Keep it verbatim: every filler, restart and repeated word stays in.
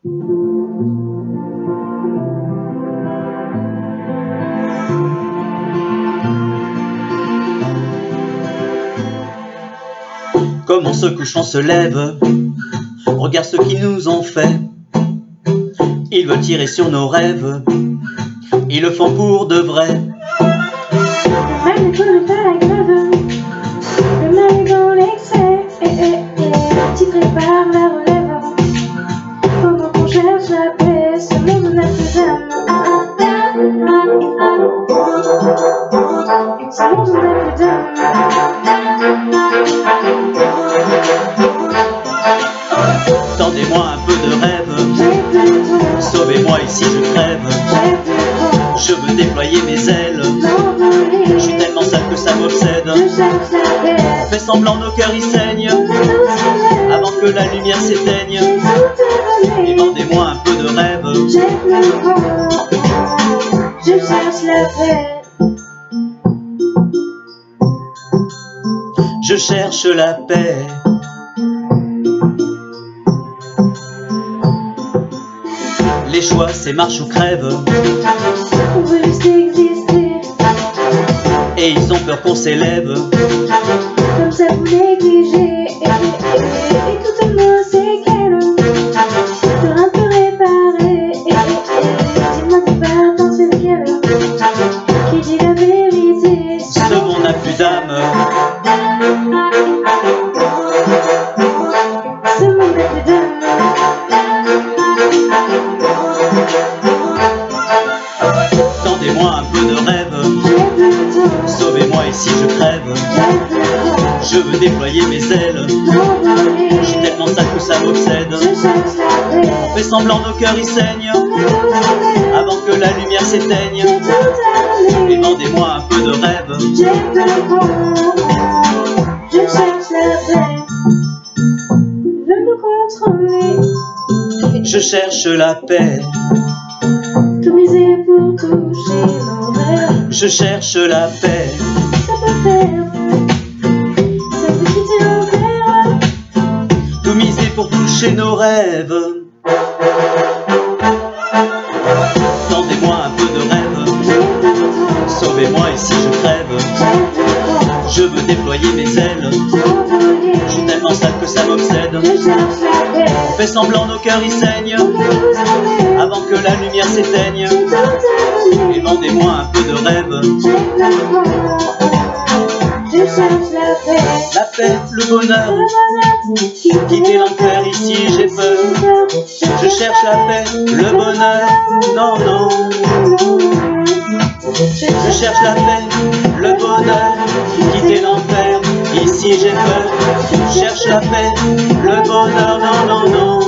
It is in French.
Comme on se couche, on se lève. Regarde ce qu'ils nous ont fait. Ils veulent tirer sur nos rêves. Ils le font pour de vrai. Le mal ne connaît pas la grève. Le mal est dans l'excès. Eh, eh, eh. Tu prépares la relève. Pendant qu'on cherche la paix, ce monde n'a plus d'âme. Ce monde n'a plus d'âme. Tendez-moi un peu de rêve. Sauvez-moi ici, je crève. Je veux déployer mes ailes. Je suis tellement sale que ça m'obsède. Fais semblant, nos cœurs y saignent avant que la lumière s'éteigne. Et vendez-moi un peu de rêve. Je cherche la paix. Je cherche la paix. Les choix, c'est marche ou crève. On veut juste exister. Et ils ont peur qu'on s'élève. Comme ça vous négligez. Et, et, et, écoutez-moi, c'est qu'elle peut un peu réparer. Et, et, et dis-moi que pas tant c'est lequel qui dit la vérité. Ce monde n'a plus d'âme. Ce monde n'a plus d'âme. Tendez-moi un peu de rêve. Sauvez-moi ici, je crève. Je veux déployer mes ailes. Je suis tellement sale que ça m'obsède. Fais semblant, nos cœurs y saignent avant que la lumière s'éteigne. Et vendez-moi un peu de rêve. Je cherche la paix. Je veux nous contrôler. Je cherche la paix. Tout miser pour toucher nos rêves. Je cherche la paix. Ça peut faire. Ça peut quitter l'enfer. Tout miser pour toucher nos rêves. Tendez-moi un peu de rêve. Sauvez-moi ici, je crève. Je veux déployer mes ailes. Je suis tellement sale que ça m'obsède. Fais semblant, nos cœurs y saignent avant que la lumière s'éteigne. Et vendez-moi un peu de rêve. Je cherche la paix. La paix, le bonheur. Quitter l'enfer, ici j'ai peur. Je cherche la paix, le bonheur. Non, non. Je cherche la paix, le bonheur. Quitter l'enfer, ici j'ai peur. Je cherche la paix, le bonheur. Non, non, non.